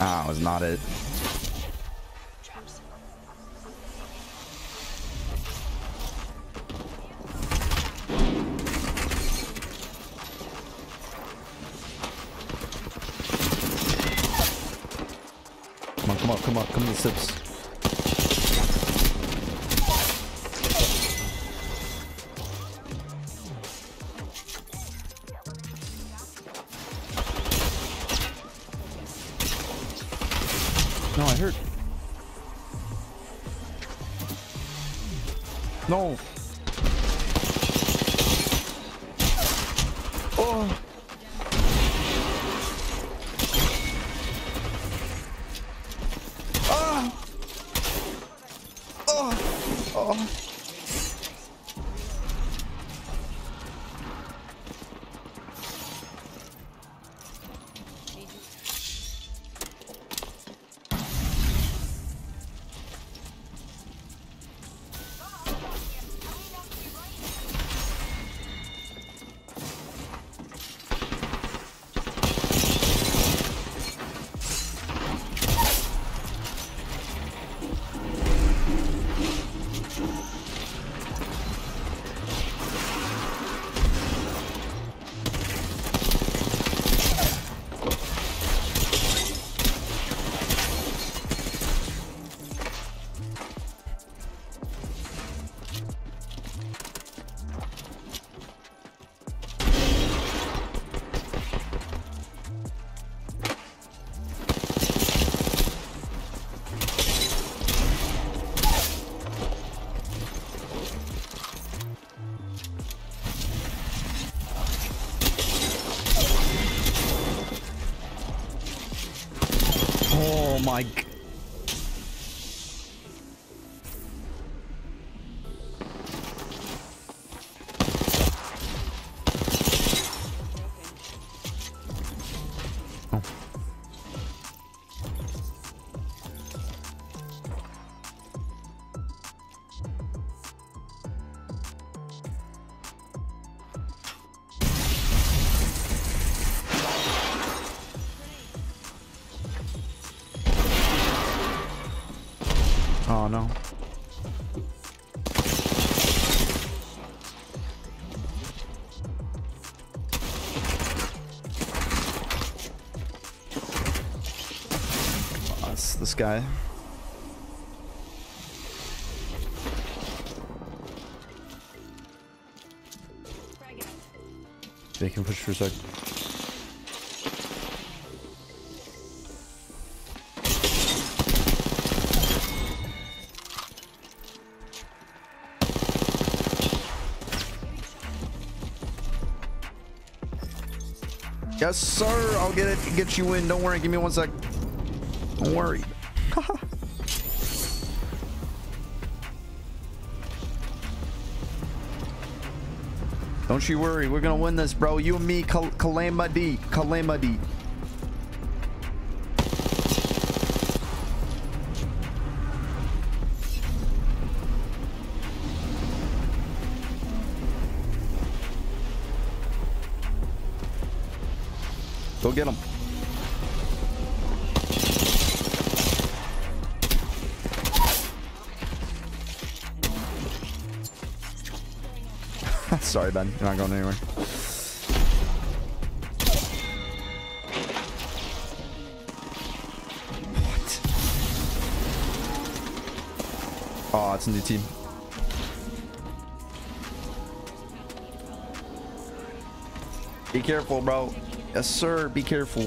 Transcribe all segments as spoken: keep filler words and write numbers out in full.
Ah, was not it. Come on, come on, come on, come to the sips. No, I hurt. No. Oh. Ah. Oh. Oh. Oh my g- oh. Oh no. Oh, that's this guy. They can push for a sec. Yes, sir. I'll get it. Get you in. Don't worry. Give me one sec. Don't worry. Don't you worry. We're gonna win this, bro. You and me. Kal Calamity. Calamity. Go get him. Sorry, Ben. You're not going anywhere. What? Oh, it's a new team. Be careful, bro. Yes, sir. Be careful.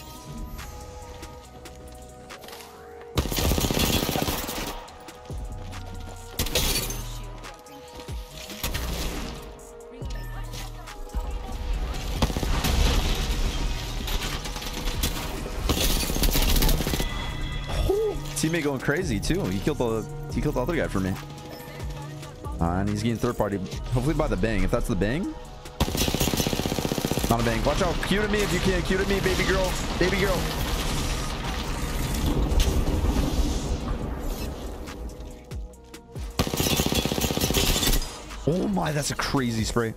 Teammate going crazy too. He killed the he killed the other guy for me. Uh, and he's getting third party. Hopefully by the bang. If that's the bang. Not a bang. Watch out. Cute at me if you can. Cute at me, baby girl. Baby girl. Oh my, that's a crazy spray.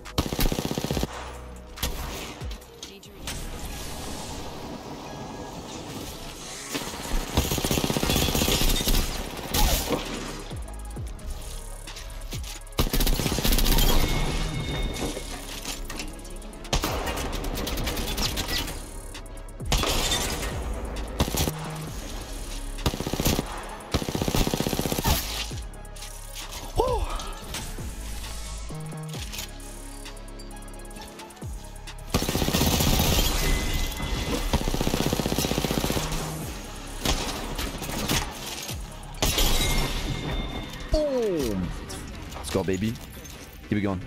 go, baby. Keep it going.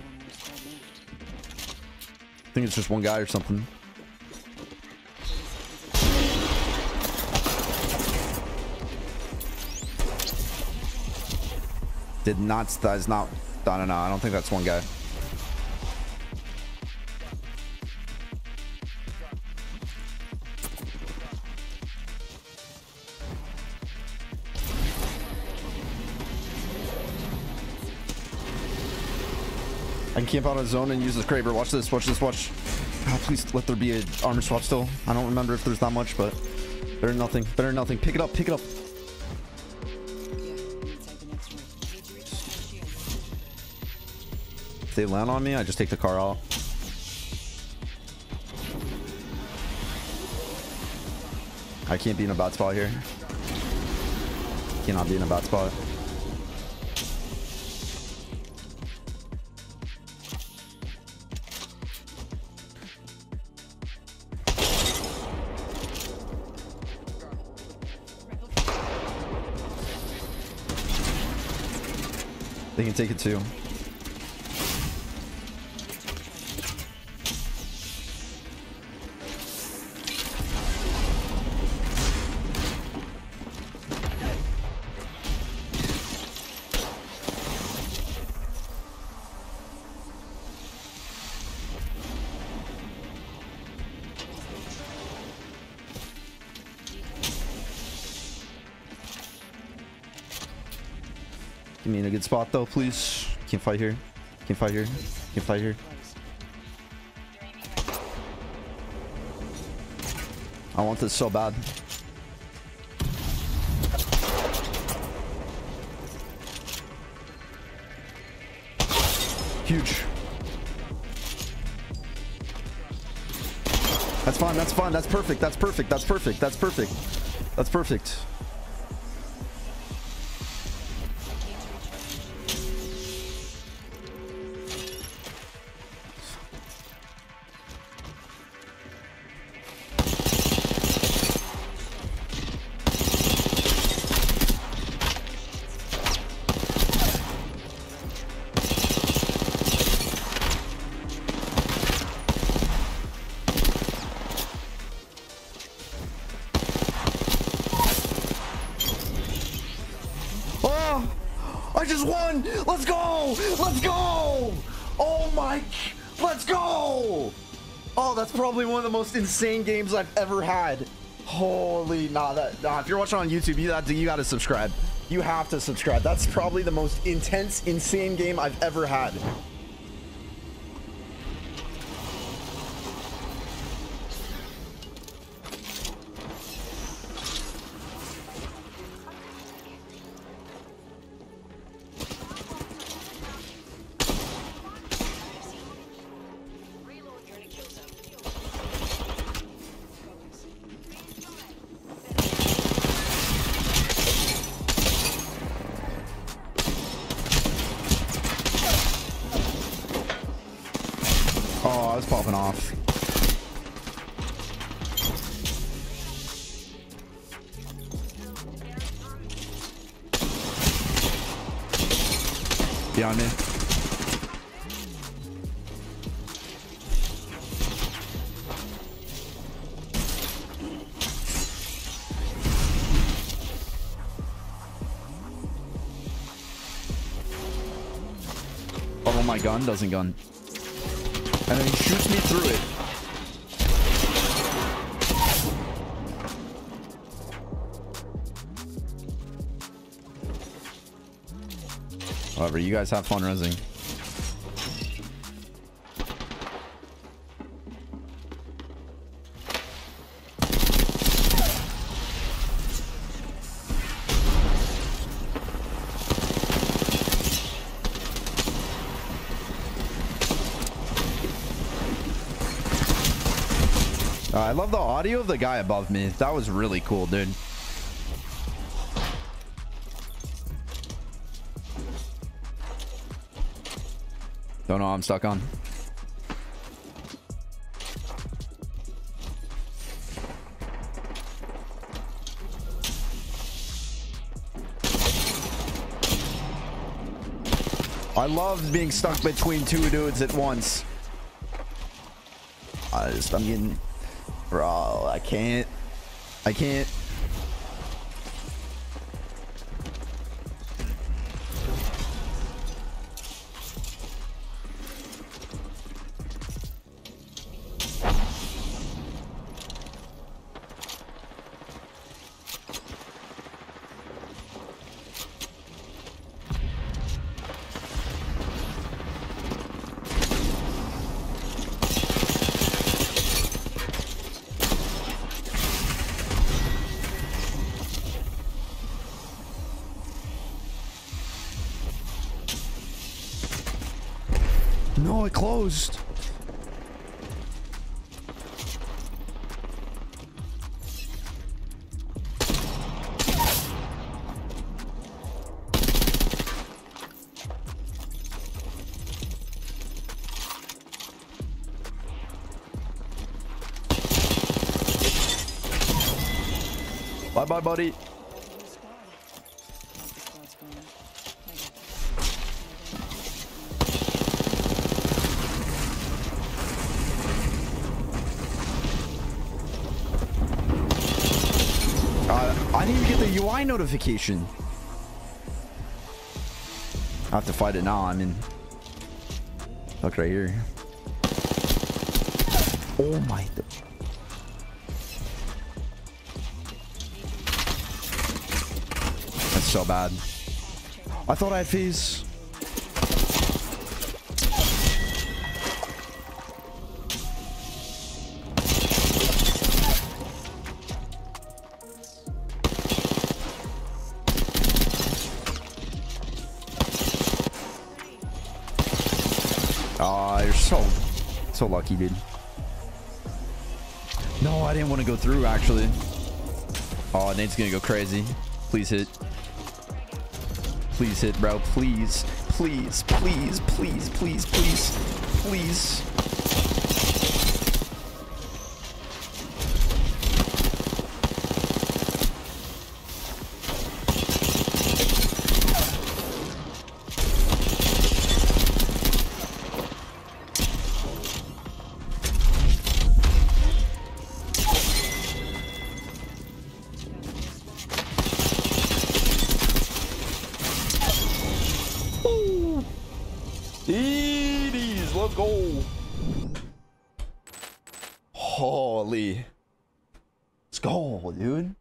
I think it's just one guy or something. Did not. That is not. I don't know. I don't think that's one guy. I can camp out of zone and use the Kraber. Watch this. Watch this. Watch. Oh, please let there be an armor swap still. I don't remember if there's that much, but better than nothing. Better than nothing. Pick it up. Pick it up. If they land on me, I just take the car out. I can't be in a bad spot here. Cannot be in a bad spot. They can take it too. Give me in a good spot though, please. Can't fight here. Can't fight here. Can't fight here. I want this so bad. Huge. That's fine. That's fine. That's perfect. That's perfect. That's perfect. That's perfect. That's perfect. I just won! Let's go! Let's go! Oh my... Let's go! Oh, that's probably one of the most insane games I've ever had. Holy... Nah, that, nah, if you're watching on YouTube, you, you gotta subscribe. You have to subscribe. That's probably the most intense, insane game I've ever had. Oh, I was popping off. Behind me. Oh, my gun doesn't gun. And then he shoots me through it. However, you guys have fun resing. Uh, I love the audio of the guy above me. That was really cool, dude. Don't know how I'm stuck on. I love being stuck between two dudes at once. I just, I'm getting, bro, I can't, I can't. No, it closed. Bye bye, buddy. I didn't even get the U I notification. I have to fight it now. I'm in. Look right here. Oh my. That's so bad. I thought I had phase. Oh, you're so, so lucky, dude. No, I didn't want to go through, actually. Oh, Nate's gonna go crazy. Please hit. Please hit, bro. Please. Please. Please. Please. Please. Please. Please. eighties, let's go. Holy. Let's go, dude.